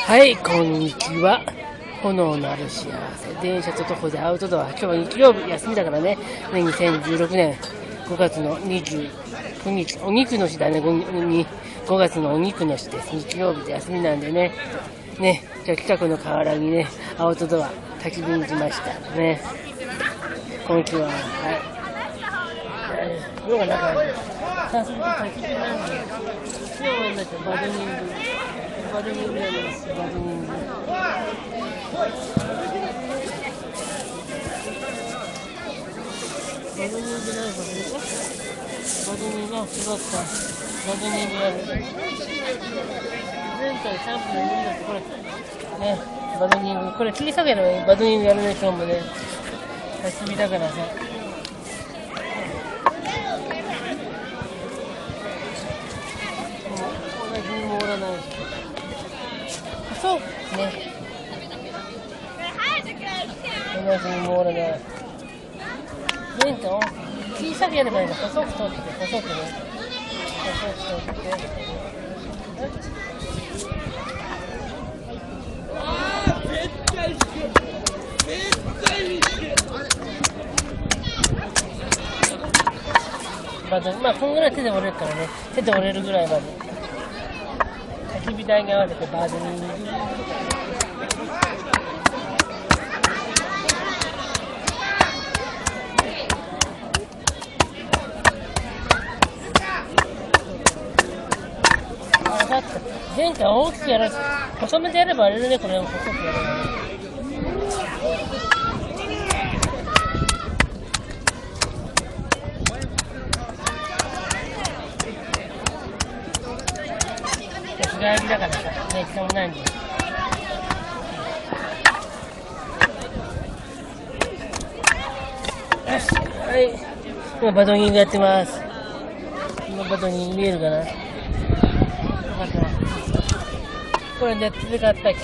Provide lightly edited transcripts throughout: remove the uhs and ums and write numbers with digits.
はい、こんにちは。炎のある幸せ。電車と徒歩でアウトドア。今日は日曜日、休みだからね。2016年5月の29日。お肉の日だね。5月のお肉の日です。日曜日で休みなんでね。ね、じゃあ近くの河原にね、アウトドア、焚き火に来ました。ね。こんにちは。はい。今日はなんか、早速焚き火なんで、今日はなんかバドミントン。バドミントンやります。バドミントン。バドミントンなんかね。バドミントン、すごった。バドミントンやる。前回3分で無理だってこれ。ね、バドミントン。これ切り下げればいい。バドミントンやるね、今日もね。休みだからさ。同じにもおらない。そうね。同じにもおらない。前回を小さくやればいいの。細く取って、細くね。細く取って。まあこんぐらい手で折れるからね。手で折れるぐらいまで。焚き火台に合わせてバドミントン。前回大きくやらず、細めてやればあれだね、これを細くやればね。日帰りだからさ、ね、時間もないんで。よし、はい。今バドミントンやってます。今バドミントン見えるかな。これネットで買ったき。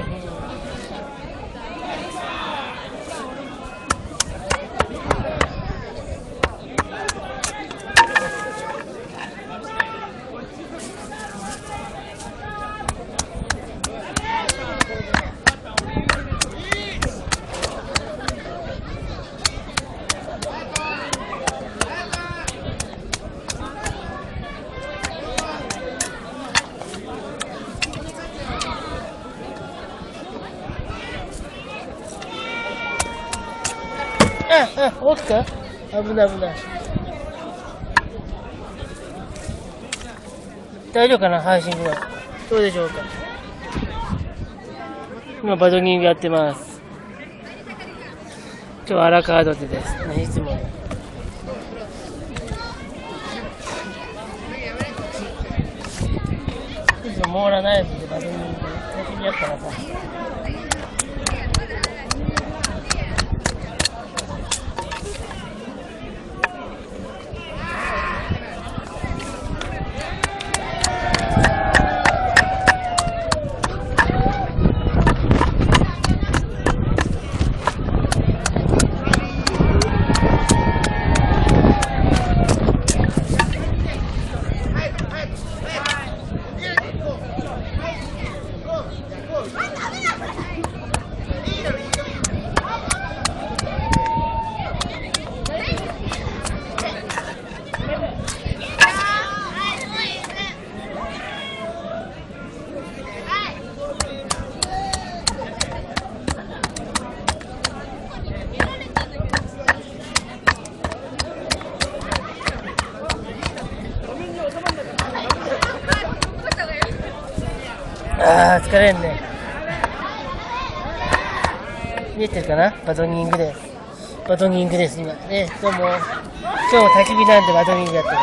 大きく危ない危ない。大丈夫かな配信ぐらい。どうでしょうか。今バドミントンやってます。今日は荒川土手です。ね、いつも。いつもモーラナイフでバドミントン焚き火やったらさ。疲れんね。見えてるかな。バドニングです。バドニングです、今。ね、どうも。今日も焚き火なんでバドニングやってる。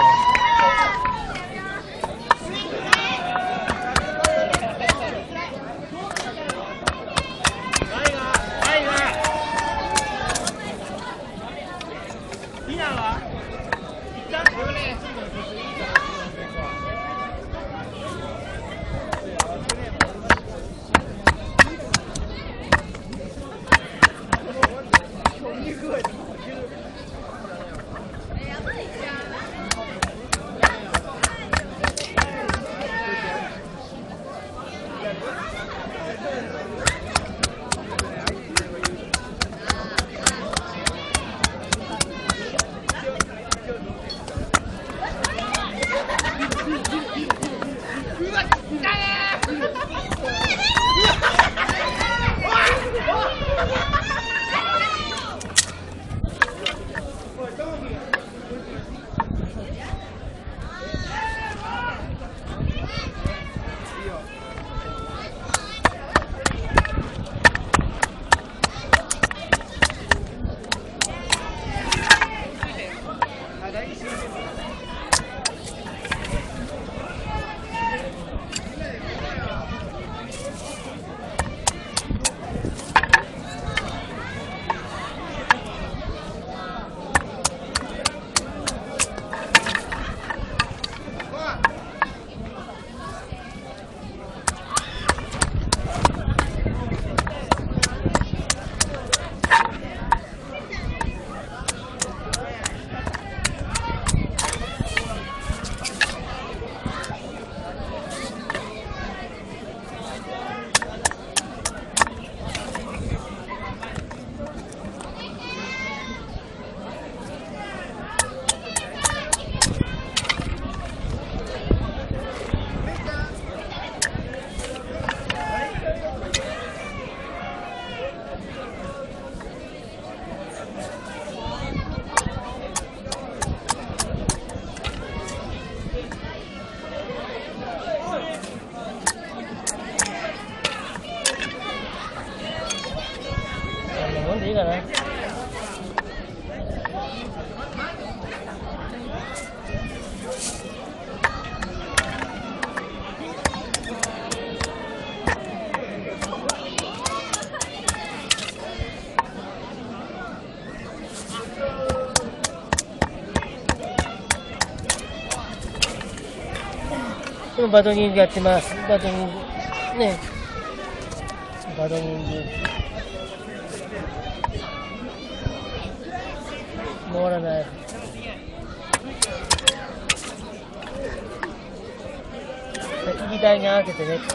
いいかな。このバドニングやってます。バドニングね、バドニング回らない。焚き火台に合わせてね。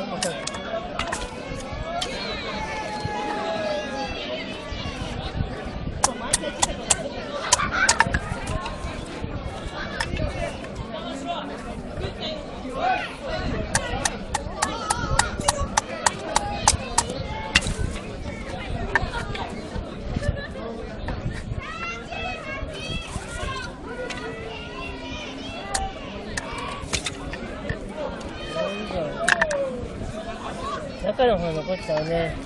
中の方残っちゃうね。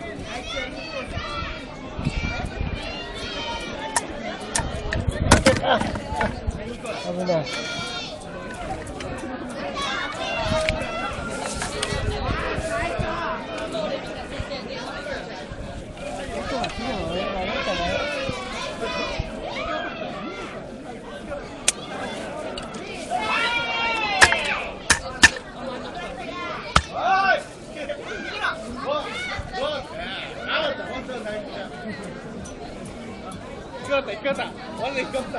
あ、危ない。 行き方、我々行き方。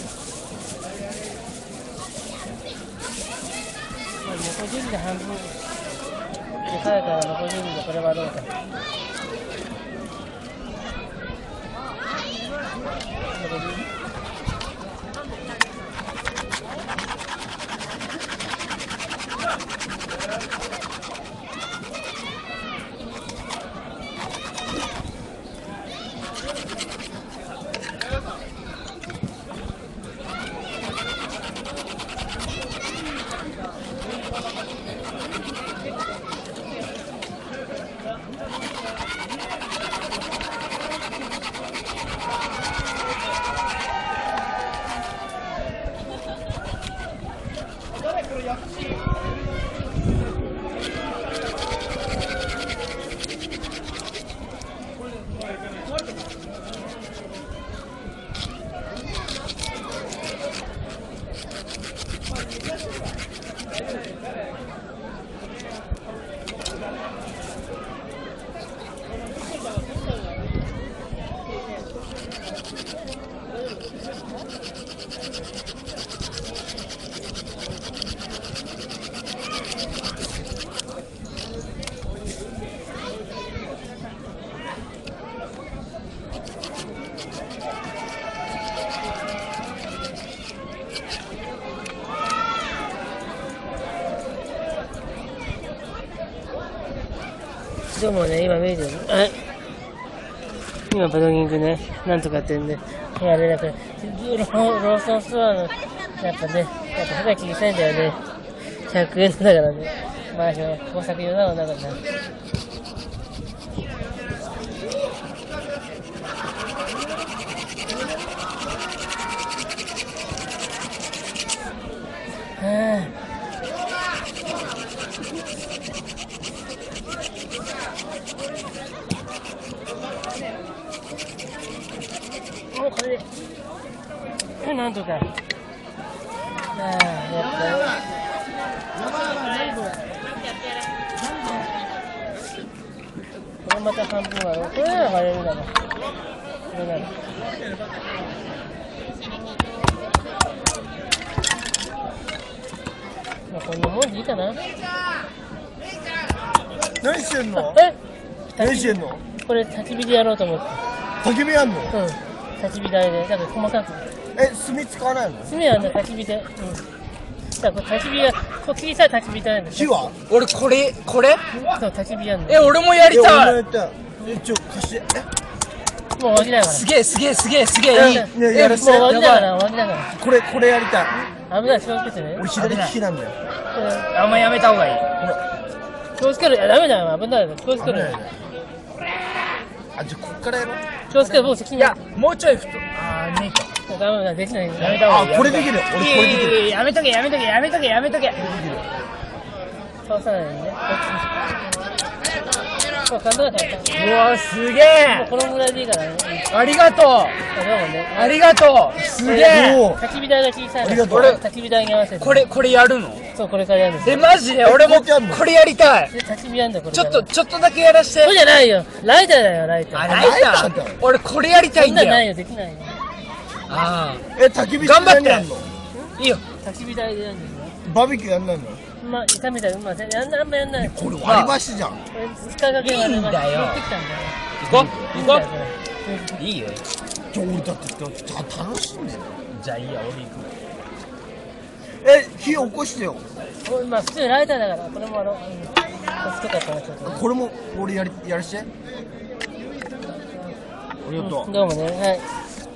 残りで半分でかいから残りでこれはどうか。 どうもね、今見えてる。今パドギングね、なんとかってんで、やれなくて、ローソンストアの、やっぱね、普段小さいんだよね。100円だからね。まあ、工作用だろうな、だから。もうこれで、なんとか。やっぱり。これまた半分は、これなら割れるだろ。これなら。まあ、こんなもんでいいかな。 何してんの？何してんの？ これ焚き火でやろうと思って。 焚き火やんの？ うん。焚き火台で、だから細かく。 炭使わないの？ 炭はね、焚き火で。うん。だから焚き火は、こう小さい焚き火台なんだ。 火は？ 俺これそう、焚き火やんの。 俺もやりたい。 貸して。 もう終わりだから。 すげえいい。 やらせて。 もう終わりだから、終わりだから。 これやりたい。 危ない、気をつけてね。 俺左利きなんだよ。 あんまやめた方がいい。 気をつける。いや、ダメだよ、危ないよ。気をつける。 じゃあこっからやろう。 気をつける、僕責任。 いや、もうちょい太。ねえか。 ダメだ、できない。 やめた方がいい。 これできる。俺これできる。 やめとけ。 倒さないようにね。そう、簡単だから。 うわ、すげえ。 このぐらいでいいからね。 ありがとう。ありがとう。すげえ。 焚き火台が小さいの。 ありがとう。 焚き火台に合わせて。 これやるの？ そう、これからやるんですよ。 マジで俺もこれやりたい。 で、焚き火やんだ、これ。 ちょっとだけやらして。 そうじゃないよ。ライターだよ、ライター。 あ、ライター？俺これやりたいんだよ。 そんなんないよ、できないよ。 ああ。 焚き火頑張ってやんの？ いいよ。 焚き火台でやるんですよ。 バーベキューやんないの？ まあ、炒めたら、まあ、あんまやんない。 これ割り箸じゃん。 これ、使いかけ割り箸。 いいんだよ持ってきたんだよ。 行こう。いいよ。 俺だって楽しんでる。 じゃあいいや、俺行く。 火起こしてよ。 まあ、普通にライターだから、これもこっちとかからちょっと。 これも俺やらして。ありがとう。 どうもね、はい。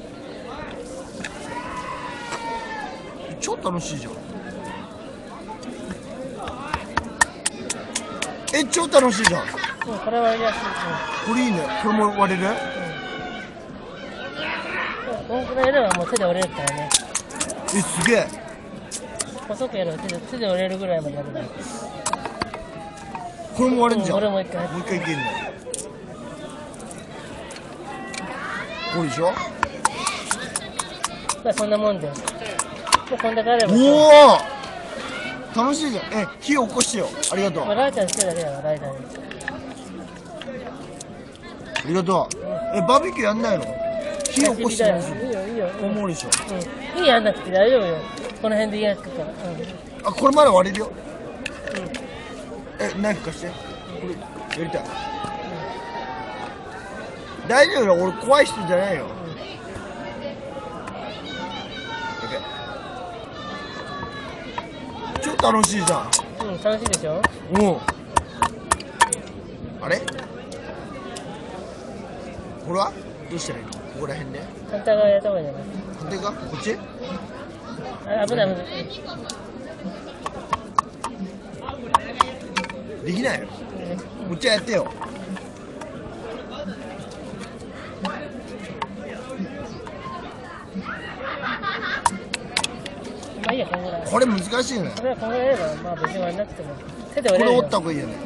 超楽しいじゃん。超楽しいじゃん。 これ割りやすい。 これいいね。これも割れる？ このくらいやればもう手で折れるからね。 すげえ。 細くやると手で折れるぐらいまでやるから。 これも割れんじゃん。 これもう一回。 もう一回いけんね。これでしょ？ まあそんなもんで。もうこんだけあれば。 おお。楽しいじゃん。火起こしてよ。ありがとう。 まあ、ライターにしてるだけだから、ライターに。 ありがとう。バーベキューやんないの？火起こしてないでしょ？ いいよ。 思うでしょ？ 火やんなくて大丈夫よ。この辺で焼くから。 これまだ割れるよ。ナイフ貸して。これやりたい。大丈夫よ。俺怖い人じゃないよ。超楽しいじゃん。 楽しいでしょ？ あれ？これはどうしたらいいの？ここら辺で？ 反対側やった方がいいんじゃない？ 反対側？こっち？ 危ない。 できないよ。こっちはやってよ。 まあいいや、このぐらい。 これ難しいね。 これはこのぐらいやれば、まあ別に割れなくても。手で折れるよ。 これ折った方がいいよね。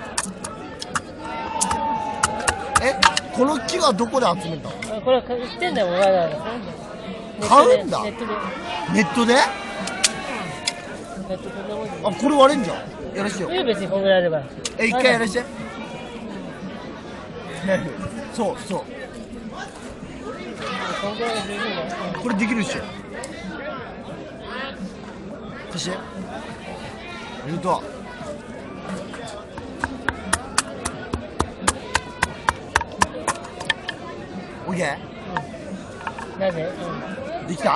この木はどこで集めたの？ これは売ってんだよ、わざわざ。 買うんだ。 ネットで。 ネットで？これ割れんじゃん。やらしてよ。 別にこんぐらいあれば。 一回やらして。そう。これできるっしょ。貸して。ありがとう。オッケー？ なぜ？ できた？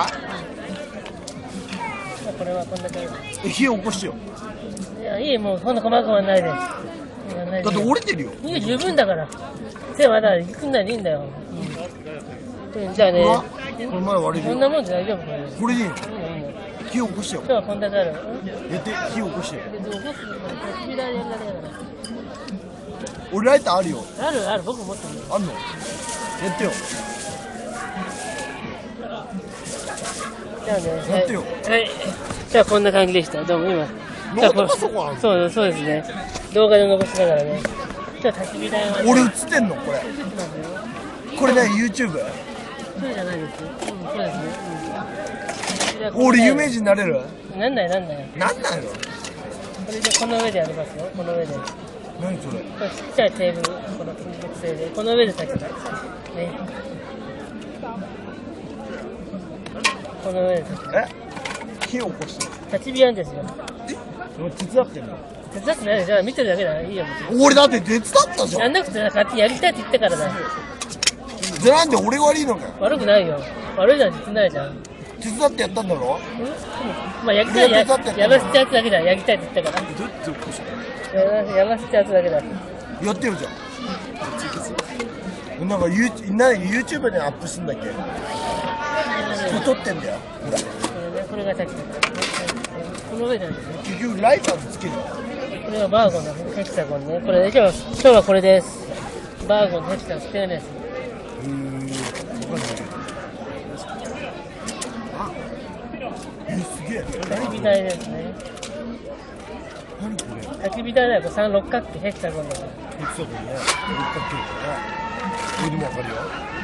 これはこんだけ。 火起こしてよ。 いや、いい、もうこんな細かくはないで。 だって折れてるよ。 いい十分だから。手まだ行くんならいいんだよ。じゃあね、 これ前割れるよ。 こんなもんで大丈夫これ。 これでいいの？ いいのいいの。 火起こしてよ。 今日はこんだけある。 やって、火起こしてよ。 でも起こすの焚き火台でやるだけだから。 俺ライターあるよ。 あるある、僕持ってるよ。 あんの？やってよ。 じゃあね、 やってよ。 はい。じゃあこんな感じでした。どうも今。 ノートパソコンあるの？ そうですね。動画で残しながらね。今日焚き火台はね。 俺映ってんのこれ。 映ってますよ。 これね、YouTube？ そうじゃないですよ。そうですね。 俺有名人になれる？ なんない。 なんないの？ これでこの上でやりますよ。この上で。 何それ？ これちっちゃいテーブル、この金属製で、この上で炊きます。ね。この上で炊きます。 火起こしてる。 焚き火なんですよ。 俺手伝ってんの？ 手伝ってないでじゃあ見てるだけだ。いいよ。 俺だって手伝ったじゃん。 やんなくて勝手にやりたいって言ったからだ。 じゃあなんで俺が悪いのかよ。 悪くないよ。悪いなんて言ってないじゃん。 手伝ってやったんだろ？ まあやりたいやらせてやつだけだ。やりたいって言ったから。 どうやって起こしたの？ やらせてやつだけだ。 やってよじゃん。なんかYouTube でアップすんだっけ？撮ってんだよ。ほら。 これが焚き火。この上なんですよ。 結局ライターでつけるの？ これはバーゴンのヘキサゴンね。これね、今日はこれです。バーゴンのヘキサゴンステンレス。 わかんない。すげえ。 焚き火台ですね。 何これ？ 焚き火台だよ。これ六角形ヘキサゴンだから。 ヘキサゴンね。六角形だから。これでもわかるよ。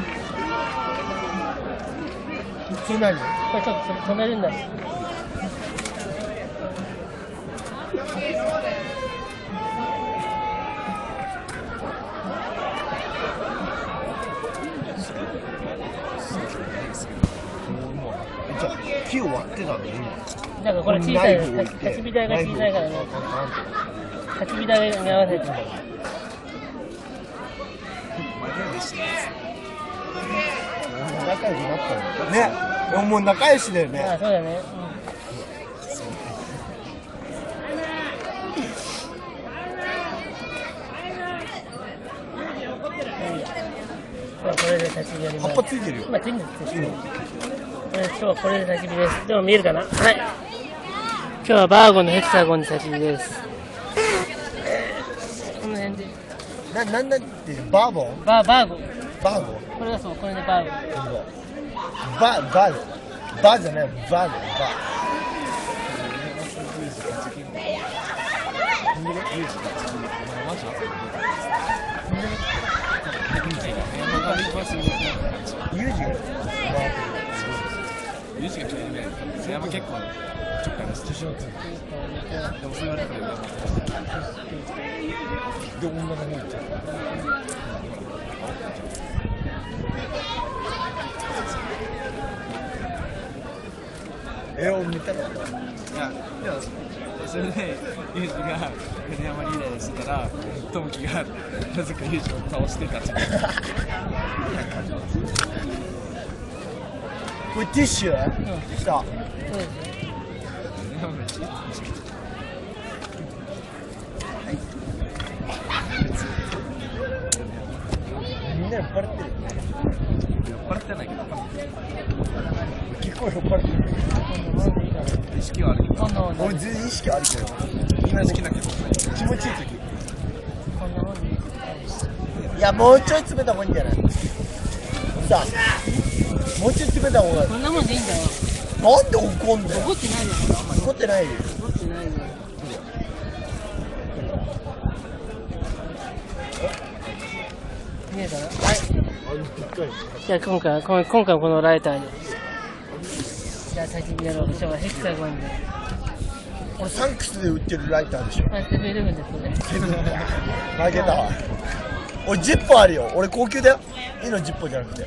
それ何？ これちょっと止めるんだ。 じゃあ火を割ってたの今。 なんかこれ小さい焚き火台が小さいからね。焚き火台に合わせて。 仲良くなったのね。もう仲良しだよね。 ああ、そうだね。これで焚き火やります。 葉っぱついてるよ。 今ついてる。今日はこれで焚き火です。でも見えるかな？はい。今日はバーゴンのヘキサゴンで焚き火です。この辺で。 なんだってバーボン？ バーゴン。 バーゴン？ これがそう、これでバーゴン。 バーじゃない、バーゴン、バー。ユージがそれも結構ちょっと話してしまってでもそれはだからで女の方行っちゃうを見たかった。いやそれでユージが米山リレーしてたらトムキがなぜかユージを倒してた。これティッシュ？した。そうですね。みんな酔っ払ってる。酔っ払ってないけど。結構酔っ払ってる。意識はある。俺全然意識あるけど。みんな好きだけど。気持ちいい時。いやもうちょい詰めた方がいいんじゃない？さあ。もうちょい詰めた方がいい。 こんなもんでいいんだよ。 なんで怒んだよ。 怒ってないよ。 怒ってないよ。 怒ってないよ。見えたな。はい。じゃあ今回このライターで。じゃあ焚き火やろう。今日はヘキサゴンで。 これサンクスで売ってるライターでしょ。 あ、セブンイレブンですね。 負けたわ。俺10本あるよ。俺高級だよ。いいの10本じゃなくて。 い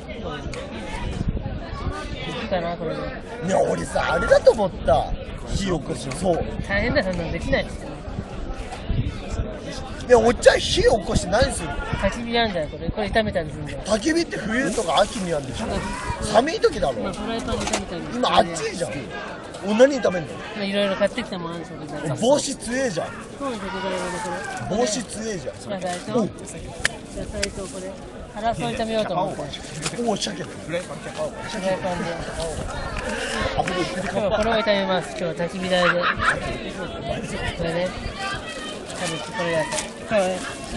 いかなこれで。 いや俺さあれだと思った。火起こしそう。 大変だそんなのできないですよ。 いやおっちゃん火起こして何するの？ 焚き火なんだよこれ炒めたりするんだよ。 焚き火って冬とか秋にやるんでしょ。寒い時だろ。 フライパンで炒めたり。 今暑いじゃん。 お、何食べんの？ いろいろ買ってきたもんある食材。 帽子強えじゃん。 そう食材はねこれ。 帽子強えじゃん。 野菜と野菜とこれ。争い食べようと思って。 おお、鮭。フライパンで。 今日はこれを炒めます。今日は焚き火台で。これね。キャベツこれやった。今日はね。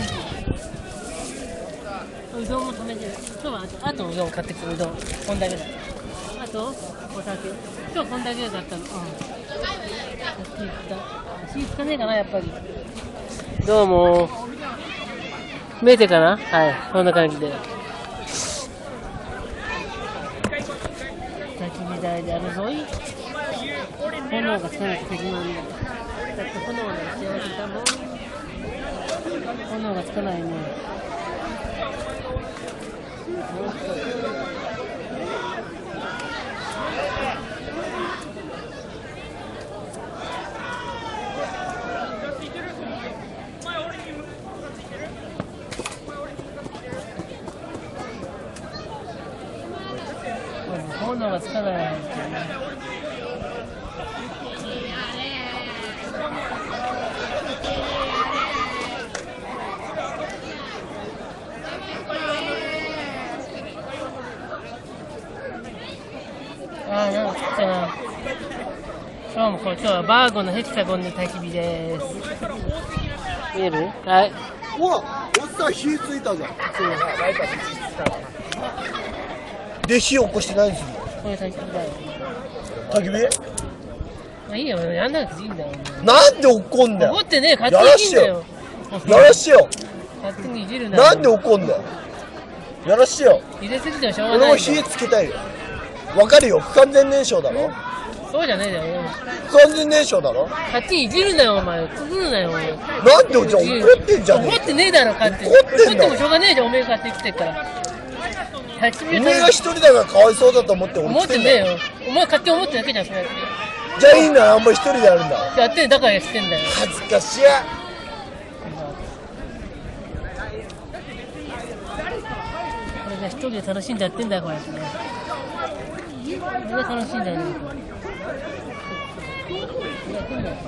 うどんも食べてる。今日はあとうどん買ってくるうどん。こんだけだ。あとお酒。今日こんだけだったの。火つかねえかなやっぱり。どうも。見えてかな？はい、こんな感じで。焚き火台であるぞい。炎がつかないと敵なんだ。だって炎が幸せだもん。炎がつかないね。炎がつかない。なんか今日はバーゴのヘキサゴンの焚き火です。見える？はい。 うわ、おっさん火ついたじゃん。で、火起こしてないんですよ。 これ焚き火だよ。 焚き火？ まあいいよ、やんなくていいんだよ。 なんで怒んだよ。 怒ってね、勝手にいいんだよ。 やらしてよ。 勝手にいじるな。 なんで怒んだよ。やらしてよ。 入れすぎてもしょうがない。 俺も火つけたいよ。わかるよ、不完全燃焼だろ。 そうじゃねえだよ。 不完全燃焼だろ。 勝手にいじるなよ、お前。くぐるなよ、お前。 なんでじゃあ怒ってんじゃん。 怒ってねえだろ、勝手に。 怒ってんだ怒ってもしょうがねえじゃん、おめえが勝手に来てっから。 おめえが一人だからかわいそうだと思って俺思っ来てんだよ。 てねえよ。お前勝手に思ってるだけじゃん、そうやって。 じゃあいいならあんま一人でやるんだ。 やってんだからしてんだよ。 恥ずかしい。 これね、一人で楽しんでやってんだよ、こうやってね。これで楽しんだよね、これ。やってんだよ。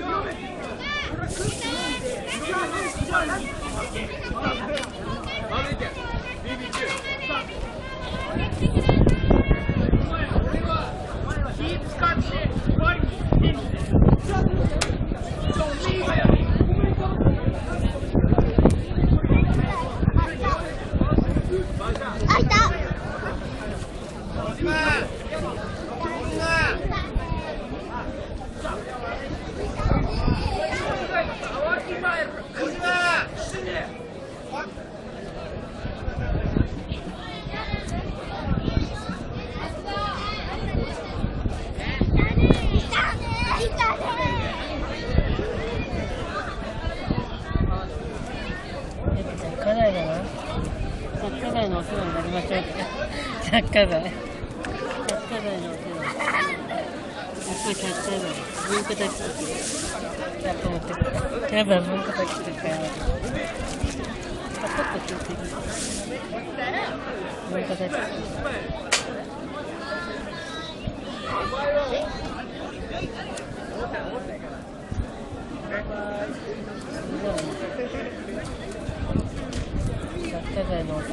のお世話になりましょう。着火剤のお世話。やっぱり着火剤。文化的作り。やっぱ持ってくる。やっぱ文化的作りかや。パコッと気をつけて。文化的作り。着火剤のお世話。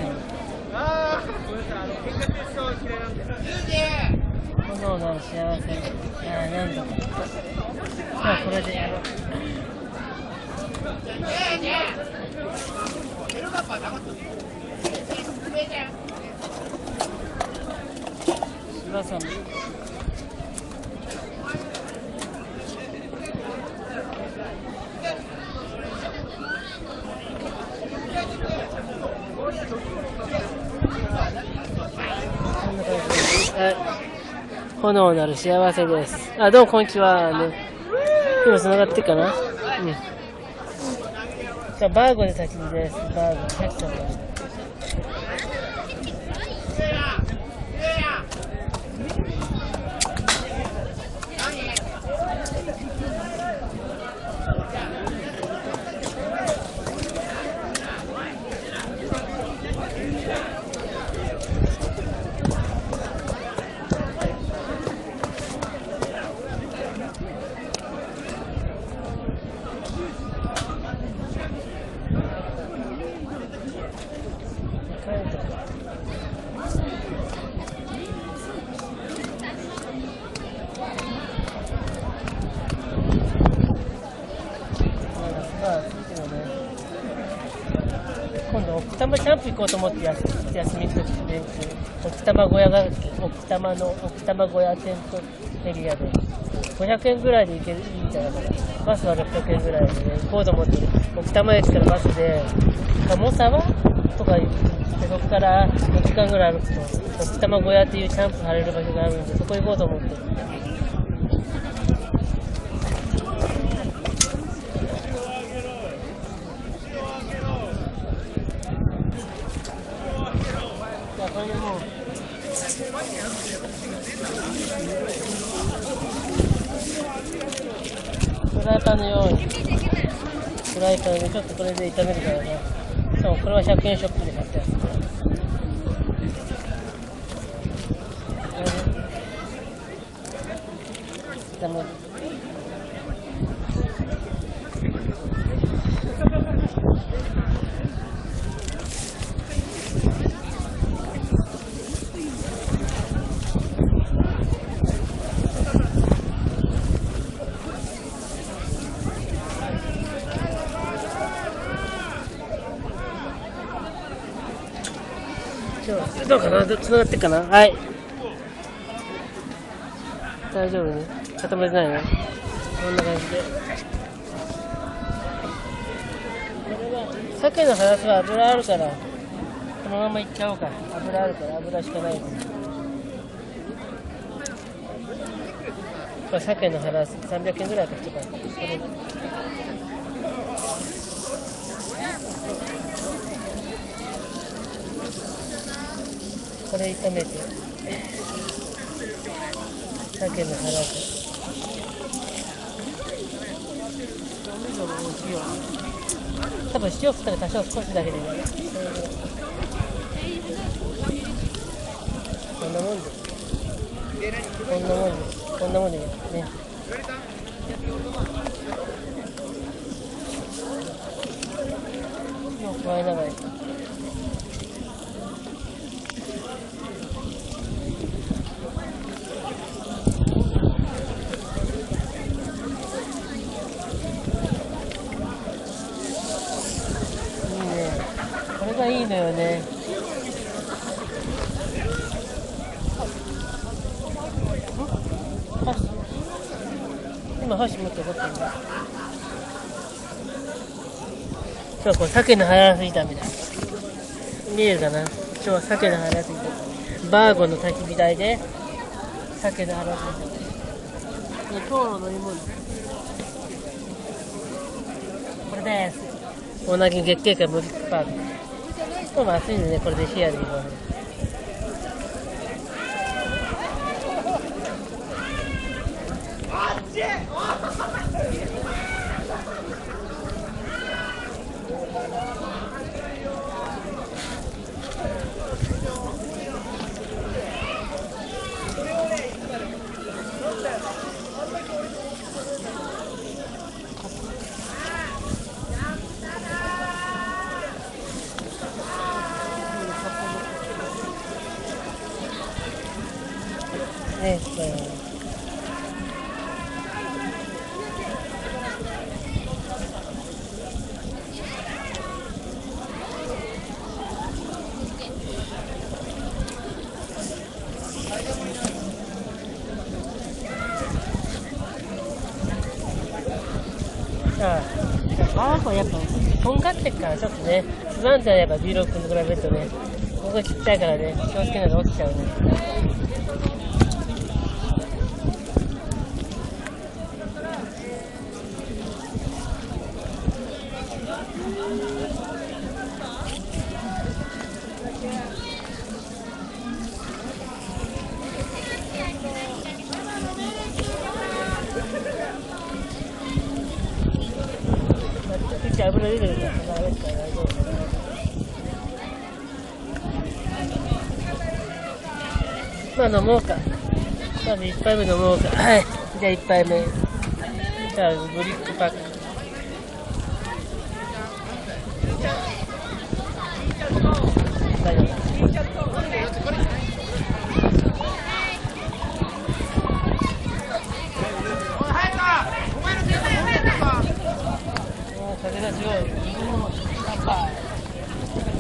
炎の幸せ。なんだか。じゃあこれでやろう。柴さん。炎なる幸せです。あ、どうもこんにちは。今繋がってるかな。うん。じゃあバーゴで焚き火です。バーゴ入っちゃった。 今度奥多摩キャンプ行こうと思って休みの時で奥多摩小屋が奥多摩小屋テントエリアで500円ぐらいで行けるいいんじゃないかな。バスは600円ぐらいで、行こうと思って奥多摩駅からバスで鴨沢とか行って、そこから6時間ぐらい歩くと奥多摩小屋っていうキャンプされる場所があるんで、そこ行こうと思ってる。これでもうフライパンのようにフライパンでちょっとこれで炒めるからね。しかもこれは100円ショップで買ったやつ。炒める。どうかな、つながってるかな。はい、大丈夫ね。固まってないね。こんな感じで。鮭のハラスは油あるからこのままいっちゃおうか。油あるから油しかないから。これ鮭のハラス300円ぐらいかかったからこれこれ炒めて鮭のハラス多分塩振ったら多少少しだけでいいね。こんなもんでいいね。もう加えながらこれがいいのよね。今箸持って怒ってるんだ。今日はこれ鮭のハラス炒めだ。見えるかな。今日は鮭のハラス炒め。バーゴの焚き火台で鮭のハラス炒め。今日の飲み物これです。おなぎ月経会ブリックパーク。今日も暑いんでね、これでシェアでいこうね。ね、ああ、やっぱとんがってっからちょっとね、不安定なやっぱ16分と比べるとね、ここちっちゃいからね、気をつけないと落ちちゃうね。油出てるから大丈夫。まあ飲もうか。まず1杯目飲もうか。はい。じゃあ1杯目。じゃあブリックパック。大丈夫。風が強い。乾杯。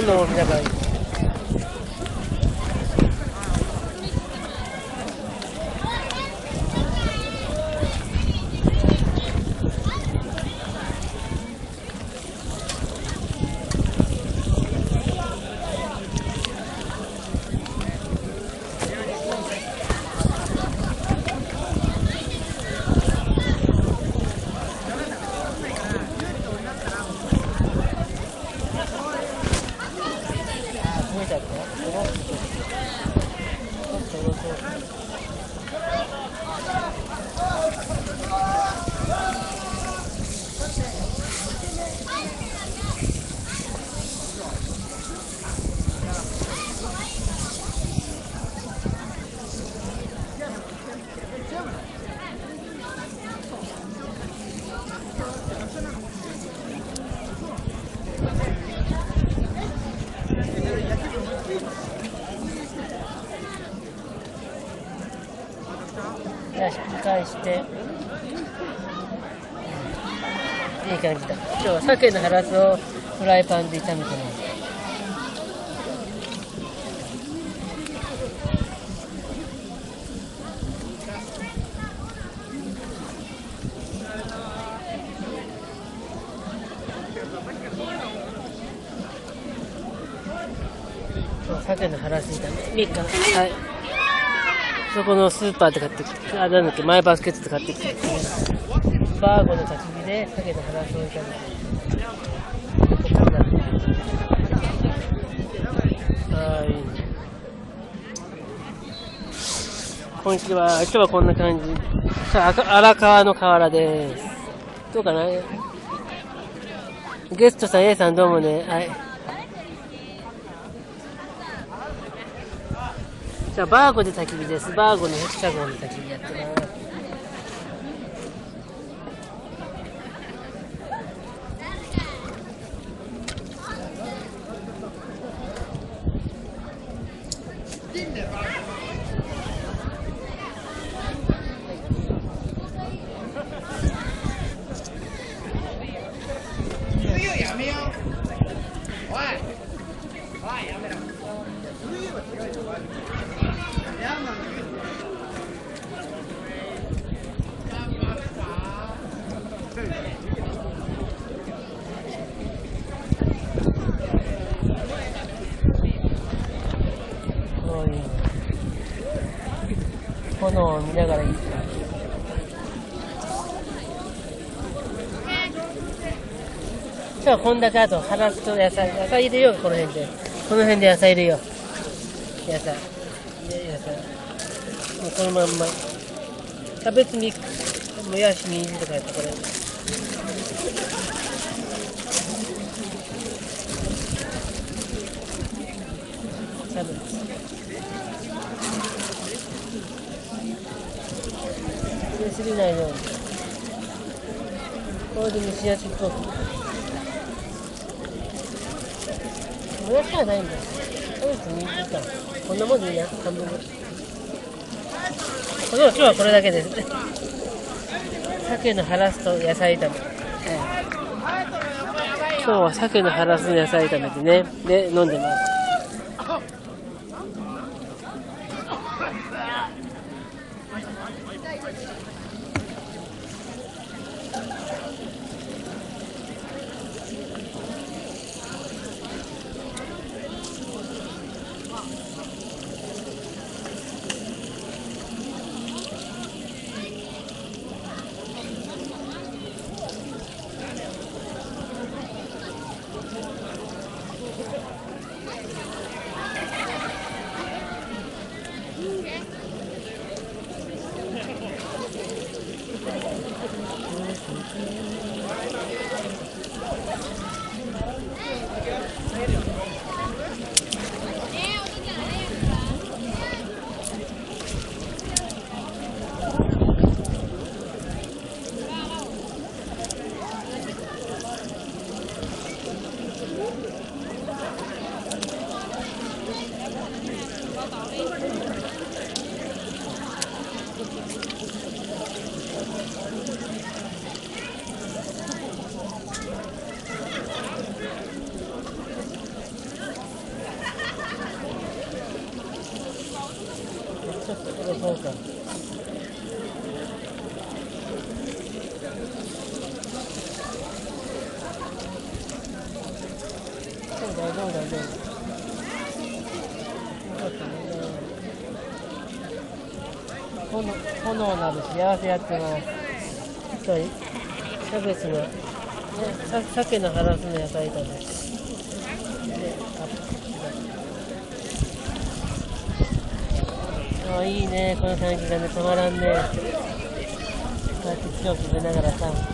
炎を見ながら。よし、引き返して、いい感じだ。今日は鮭のハラスをフライパンで炒めてます。鮭のハラス炒め、3日、はい。そこのスーパーで買ってきて、なんだっけ、マイバスケットで買ってきて、バーゴの焚き火で鮭のハラスを炒めて、はい。こんにちは。今日はこんな感じ。荒川の河原です。どうかな？ゲストさん、A さんどうもね。はい。じゃあバーゴで焚き火です。バーゴのヘキサゴンで焚き火やってます。 やめよう。おい。おい、やめろ。 炎を見ながらいい。今日はこんだけあとハラスと野菜入れよう。この辺で野菜入れよう。野菜もうこのまんまキャベツミックス、もやし、人参とかやった。これキャベツ入れすぎないように。これで蒸し焼きっぽく。もやしはないんだ。キャベツ、人参か。こんなもんでいいや。半分ぐらい。今日はこれだけです。鮭のハラスと野菜炒め。今日は鮭のハラスの野菜炒めてね。で、飲んでます。 炎なる幸せやってます。キャベツの、ね、鮭のハラスの野菜炒め。で、あ、いいね、この感じがね、たまらんね。こうやって木を食べながらさ、ね、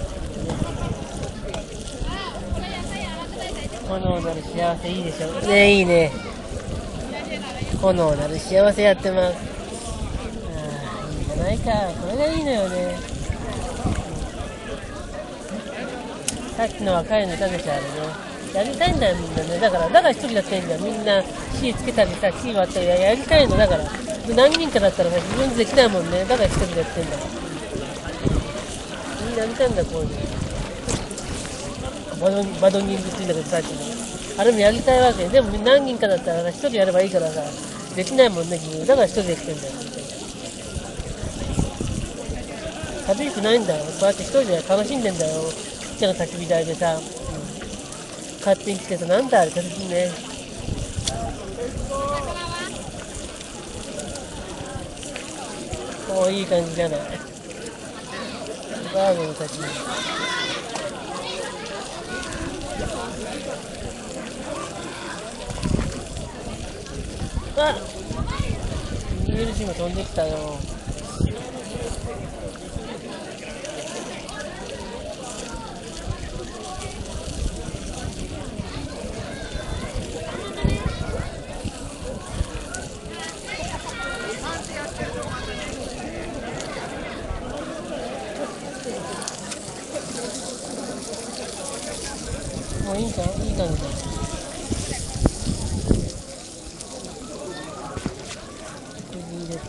炎なる幸せいいでしょ。ね、いいね。炎なる幸せやってます。ああ、いいんじゃないか。これがいいのよね。さっきの若いの食べちゃうね。やりたいんだよ、みんなね。だから一人やってんだよ。みんな火つけたりさ、火割ったりやりたいの。だから、何人かだったらさ、自分でできないもんね。だから一人でやってんだよ。みんなやりたいんだ、こういうの。バドニングって言うんだけどさっきの。あれもやりたいわけ。でも何人かだったら一人やればいいからさ、できないもんね、自分。だから一人でやってんだよ。寂しくないんだよ。こうやって一人で楽しんでんだよ。ちっちゃな焚き火台でさ、勝手に来てさ、なんだあれ楽しいね。おー、いい感じじゃない。バーベの焚き火。あっ、逃げるしも飛んできたよ。もういいか、いい感じだ。入れて。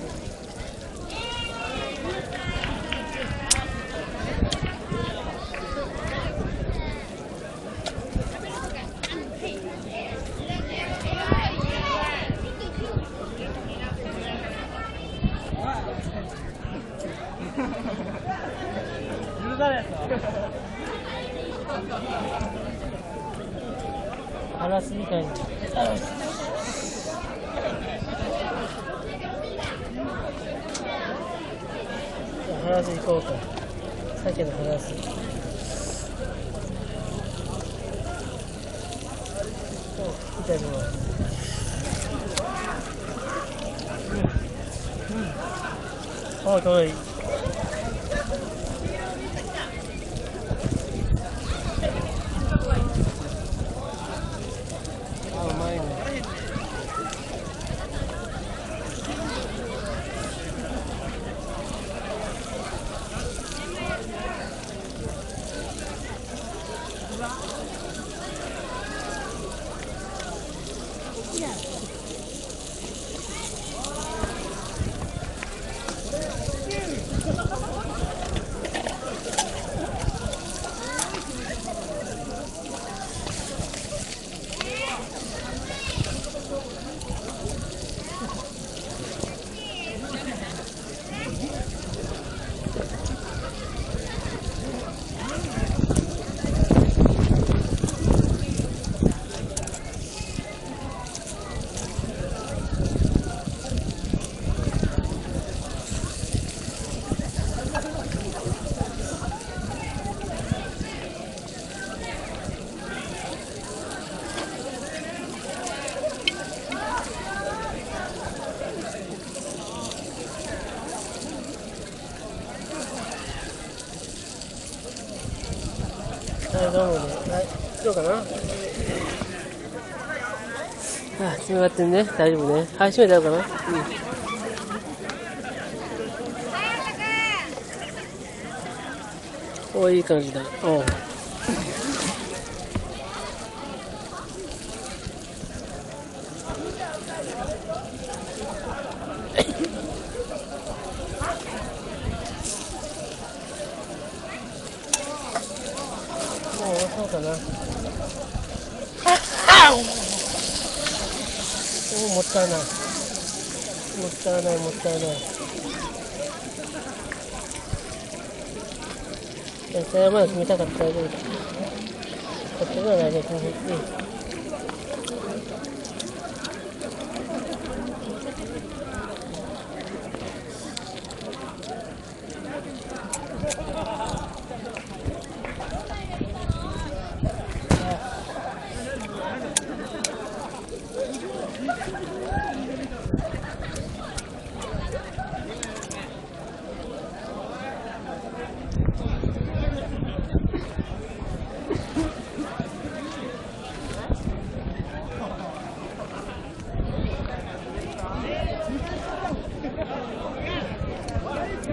ハラスいい感じ。ハラス行こうか。鮭のハラス。いただきます。あ、かわいい。あ、うまいね。はい、どうもね。はい、どうかな。あ、つながってんね。大丈夫ね。はい、閉めてあるかな。うん。おー、いい感じだ。おう。もうそうかな。おお、もったいない。もったいない、もったいない。野菜はまだ冷たかったら大丈夫だ。こっちが大丈夫。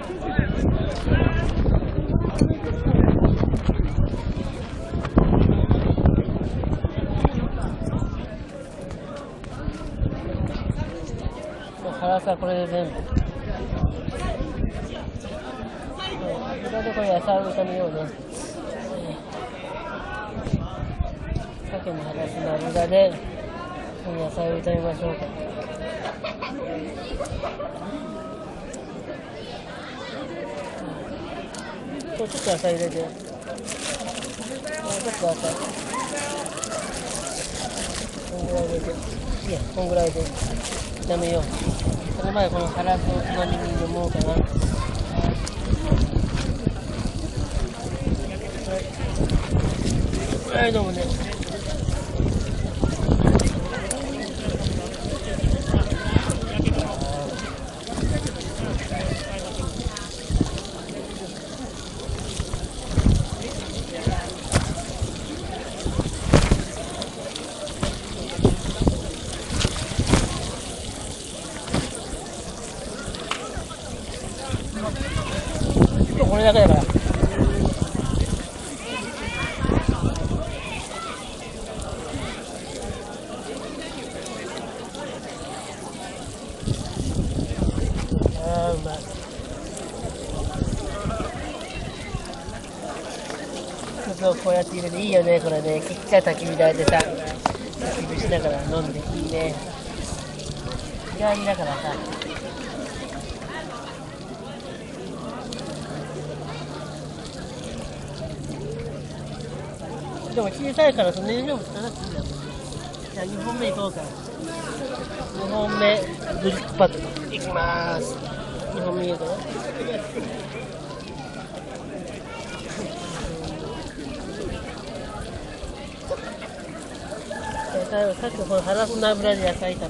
辛さこれで全部。油でこれ野菜を炒めようね。鮭のハラスの油で野菜を炒めましょうか。ちょっと野菜入れて。ちょっと野菜。こんぐらい入れて。いや、こんぐらいで炒めよう。その前このハラスをつまみに飲もうかな。はい、どうもね。これだけだから。あー、うまい。そう、こうやって入れていいよね、これね。ちっちゃい焚き火台でさ、焚き火しながら飲んでいいね。日帰りだからさ。でも小さいからそんなに量もつかなくていいんだよ。じゃあ2本目いこうか。2本目、グリップパッドいきまーす。2本目いいかな。さっきこのハラスの油で野菜炒め。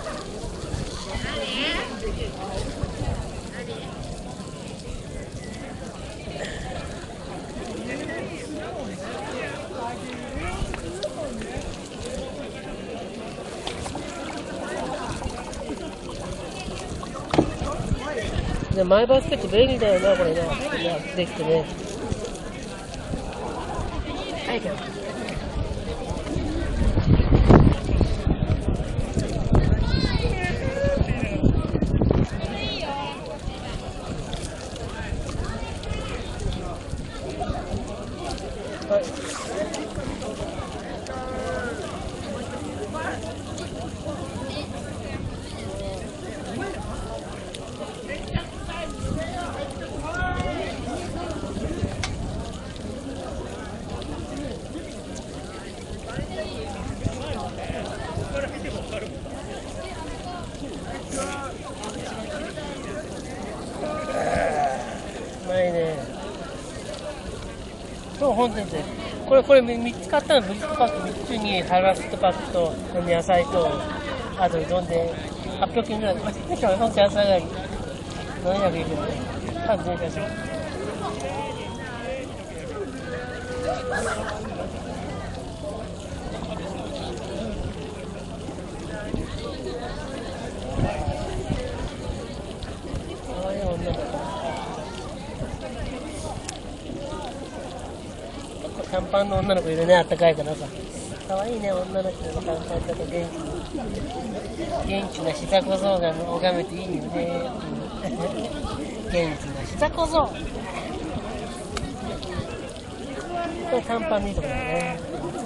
でマイバスケット便利だよな、これね。いや、できてね。はいけど。はい。うまいね。そう、本当にね。これ3つ買ったの、ブリックパック3つにハラストパックと野菜と、あとうどんで800円ぐらいで、本当野菜が700円ぐらいで、多分全然安い。かわいい女の子。短パンの女の子いるね、あったかいからさ。かわいいね、女の子の短パンだと元気な下小僧が拝めていいよね。元気な下小僧。これ短パンでいいとこだね。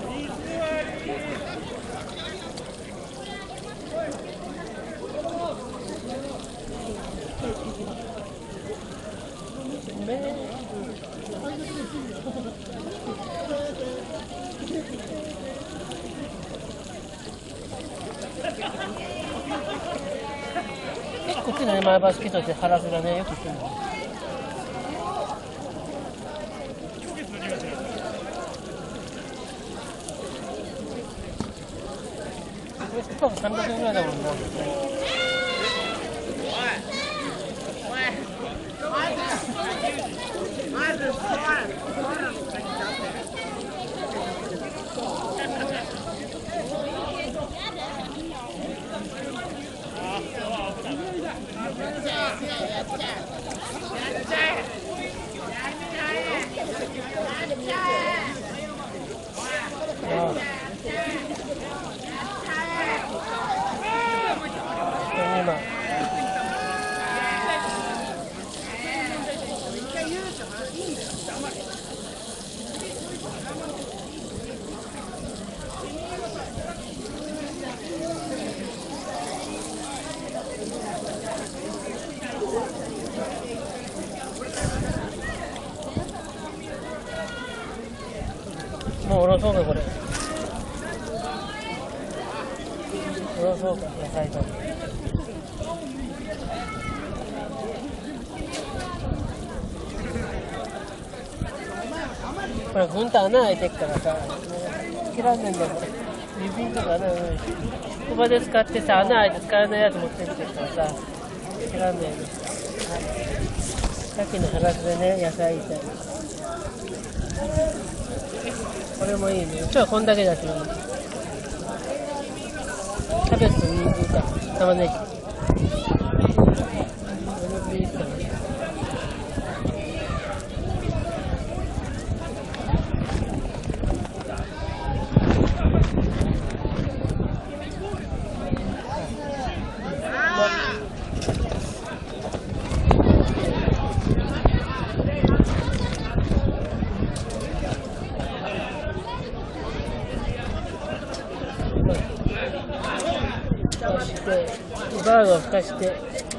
結構こっちのね、前バスケットってハラスがね、よく来るの。これ1箱300円ぐらいだもんな。 もうおろそうか、これ。おろそうか、野菜と。これ、ぐんと穴開いてっからさ、切らんねんだよ、これ。指とか穴開いて。ここで使ってさ、穴開いて使えないやつ持ってきてからさ、切らんねんね。さっきのハラスでね、野菜炒め。これもいいね。今日はこんだけだけど、キャベツと人参か、玉ねぎ。これでいいかな。バーガーをふかして、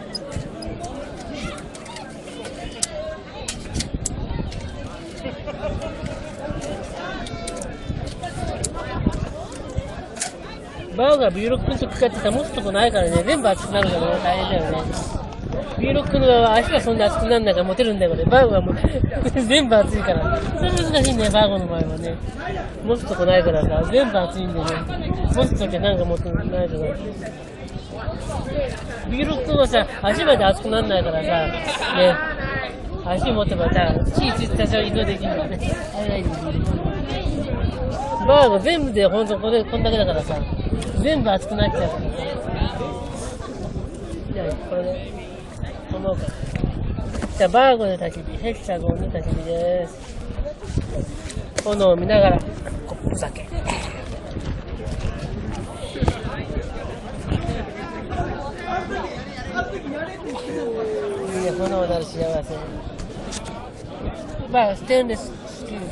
バーガー B6 の時使ってさ、持つとこないからね、全部熱くなるからね、大変だよね。B6 の足はそんな熱くならないから持てるんだよ、これ。バーガーも全部熱いから。それ難しいね、バーガーの場合はね。持つとこないからさ、全部熱いんでね。持つときはなんか持ってないとか。B6 はさ、足まで熱くならないからさ、ね、足持てばさ、火ついて多少移動できるんだね。あれないんだけど。バーガー全部でほんとこんだけだからさ、全部熱くなっちゃうからさ。じゃあ、これで、飲もうか。じゃあ、バーガーで焚き火、ヘキサゴンで焚き火です。炎を見ながら、コップ酒。いいね、炎なる幸せ。まあ、ステンレススチール。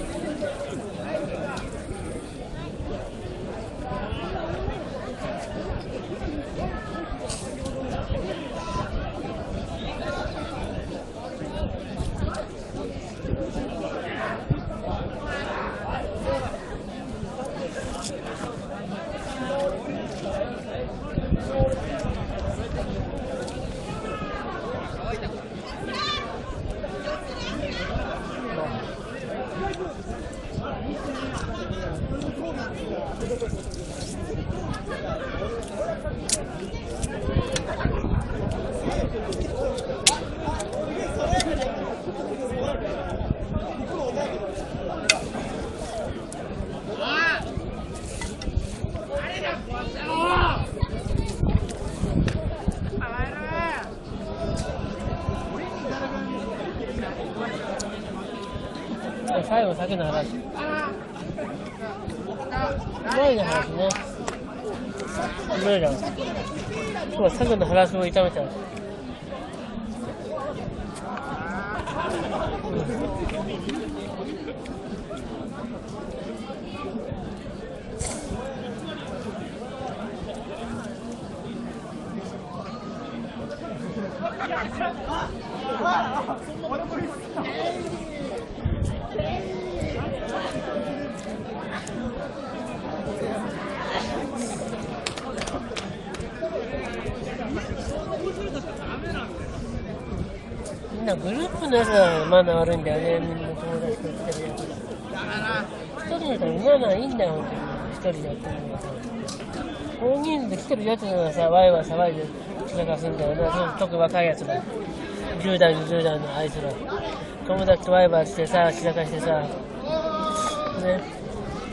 最後、酒の話。ワインの話ね。うまいな。今日は鮭のハラスを炒めた。みんなグループのやつがマナー悪いんだよね、みんな友達と来てるやつが。一人だったらマナーいいんだよ、本当に。一人でやってるのがさ。大人数で来てるやつがさ、ワイワイ騒いで散らかすんだよな、特に若いやつが。10代、20代のあいつら。友達とワイワイしてさ、散らかしてさ。ね。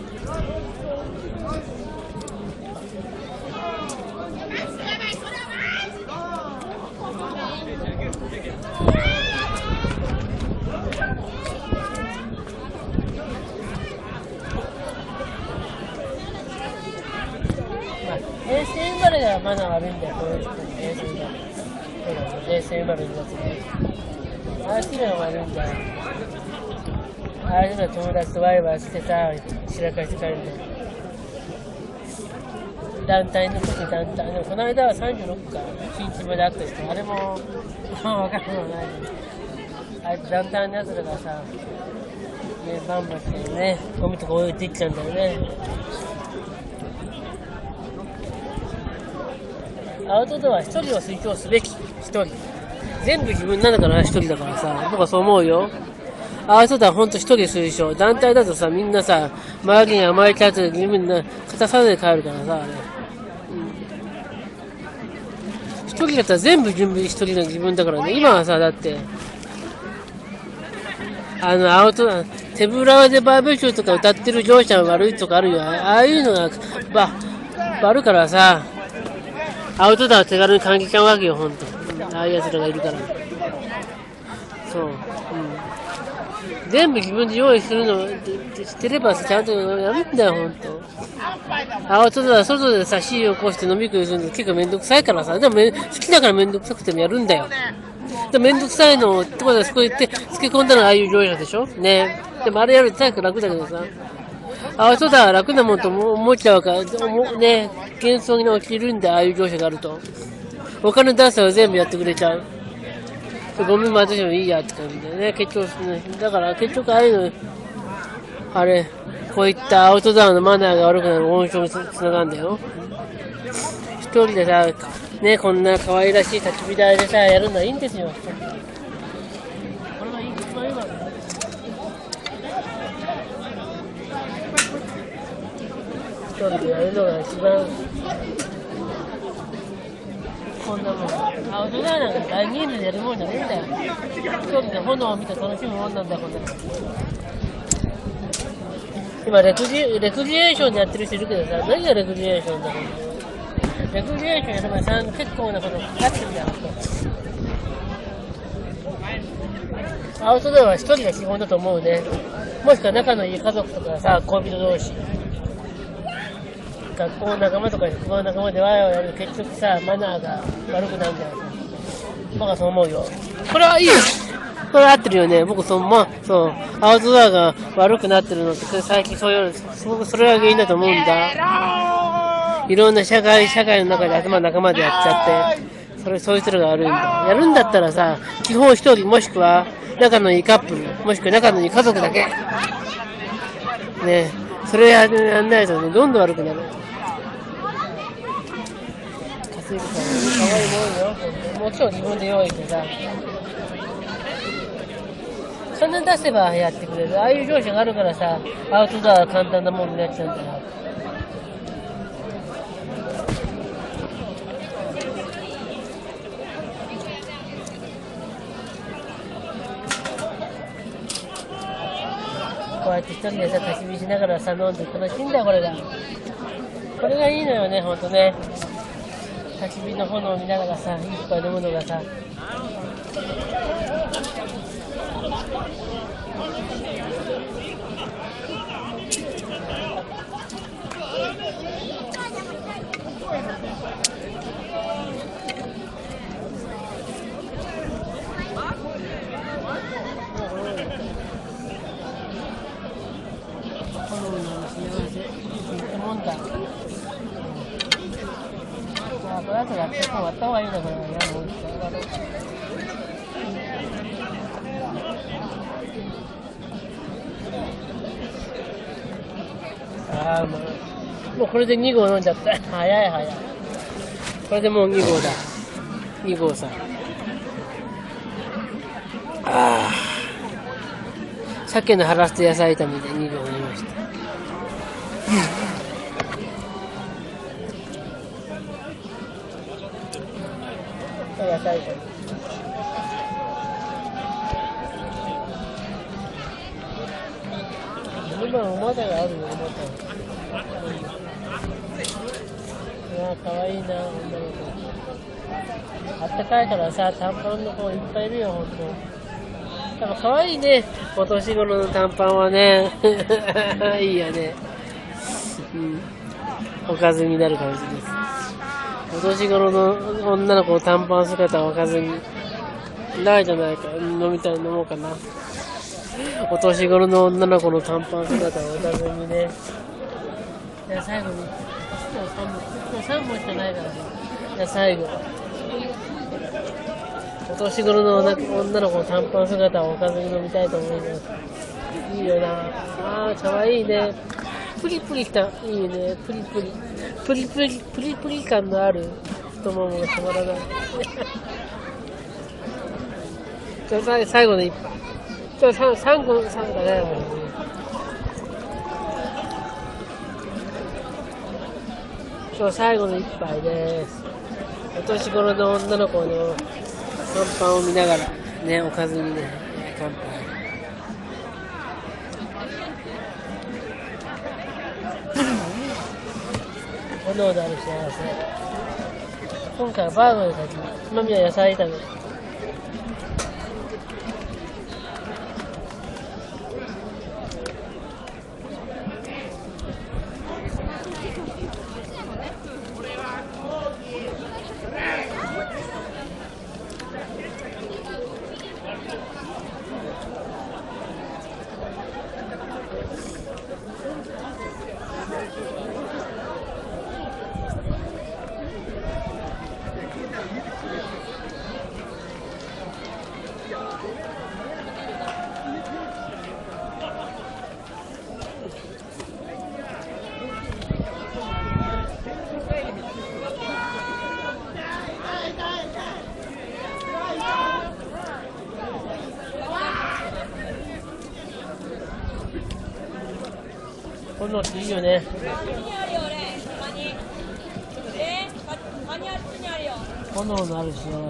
平成生まれがマナー悪いんだよ、こういう人に。平成生まれ。そうだね、平成生まれのやつね。あいつらが悪いんだよ。あいつら友達とワイワイしてさ、散らかして帰るんだよ。団体の時団体。でもこの間は36か、1日まであった人、あれも、わかるもない。あいつ団体のやつらがさ、ね、 ね、バンバンしてね、ゴミとか置いていっちゃうんだよね。アウトドアは一人を推奨すべき。一人。全部自分なんだから一人だからさ、僕はそう思うよ。アウトドアほんと一人推奨。団体だとさ、みんなさ、周りに甘えちゃって自分な、片さで帰るからさ、一人だったら全部準備一人の自分だからね。今はさ、だって、アウトドア、手ぶらでバーベキューとか歌ってる業者は悪いとかあるよ。ああいうのが、悪からさ、アウトドア手軽に感じちゃうわけよ、ほんと。ああいう奴らがいるから。そう。全部自分で用意するのしてればちゃんとやるんだよ、ほんと。アウトドア、外でさ、火を起こして飲み食いするの結構めんどくさいからさ、でも好きだからめんどくさくてもやるんだよ。でめんどくさいのを、ってことでそこ行って漬け込んだのがああいう業者でしょね。でもあれやると早く楽だけどさ。アウトドアは楽なもんと思っちゃうから、ね、幻想に落ちるんだ、ああいう業者があると。お金出せば全部やってくれちゃう。ゴミも私もいいやって感じでね、結局、だから結局ああいうの、あれ、こういったアウトドアのマナーが悪くなる温床につながるんだよ。一人でさ、ね、こんな可愛らしい焚き火台でさ、やるのはいいんですよ。これが一番いいわけね。一人でやるのが一番、こんなもん。アウトドアなんか大人数でやるもんじゃねえんだよ。一人で炎を見て楽しむもんなんだよ、こんなの。今レクリエーションでやってる人いるけどさ、何がレクリエーションだろう。レクリエーションやればさ、結構なことになってるじゃん。アウトドアは一人が基本だと思うね。もしくは仲のいい家族とかさ、恋人同士。学校の仲間とか職場の仲間でワイワイやる結局さ、マナーが悪くなるんだよ。僕はそう思うよ。これはいいよ。これ合ってるよね。僕そう、そう、アウトドアが悪くなってるのって最近そういう、それが原因だと思うんだ。いろんな社会の中で頭の仲間でやっちゃって、そういう人が悪いんだ。やるんだったらさ、基本一人もしくは仲のいいカップル、もしくは仲のいい家族だけ。ね、それやんないとね、どんどん悪くなる。稼ぐから可愛いもんよ。もちろん自分で用意してさ。そんな出せばやってくれる。ああいう業者があるからさ、アウトドアは簡単なもんになっちゃうんだよ。こうやって一人でさ、焚き火しながらさ、飲んで楽しいんだよ、これが。これがいいのよね、ほんとね。焚き火の炎を見ながらさ、一杯飲むのがさ。これ後でやって終わった方がいいんだからね。もうこれで2合飲んじゃった。早い。これでもう2合だ。2合さ。鮭のハラスと野菜炒めで2合飲みました。野菜炒め。今おまだがあるよ、おまだ。かわいいな、女の子。あったかいからさ、短パンの子いっぱいいるよ、ほんと。やっぱかわいいね、お年頃の短パンはね。いいよね。おかずになる感じです。お年頃の女の子の短パン姿はおかずにないじゃないか。飲もうかな。お年頃の女の子の短パン姿をおかずにね。じゃあ最後に、もう3本しかないからね。じゃあ最後。 お年頃の女の子の短パン姿をおかずに飲みたいと思います。いいよな。あー、かわいいね。プリプリした、いいね。プリプリ。プリプリ、プリプリ感のある太ももがたまらない。最後の一杯。3個だね。今日最後の一杯です。お年頃の女の子の短パンを見ながらね、おかずにね、乾杯。炎である幸せ。今回はバーガーの先に、つまみは野菜炒め。炎っていいよね。炎のある幸せ。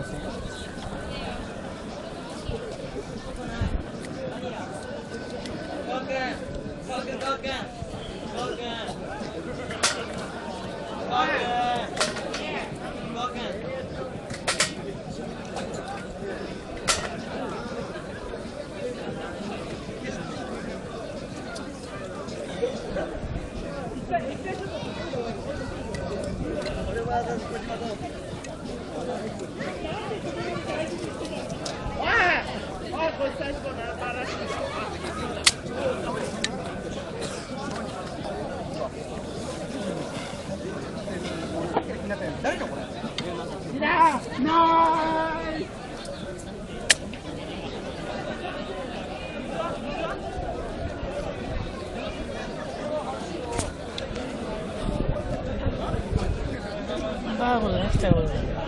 バーガーの焼きたいものだよ。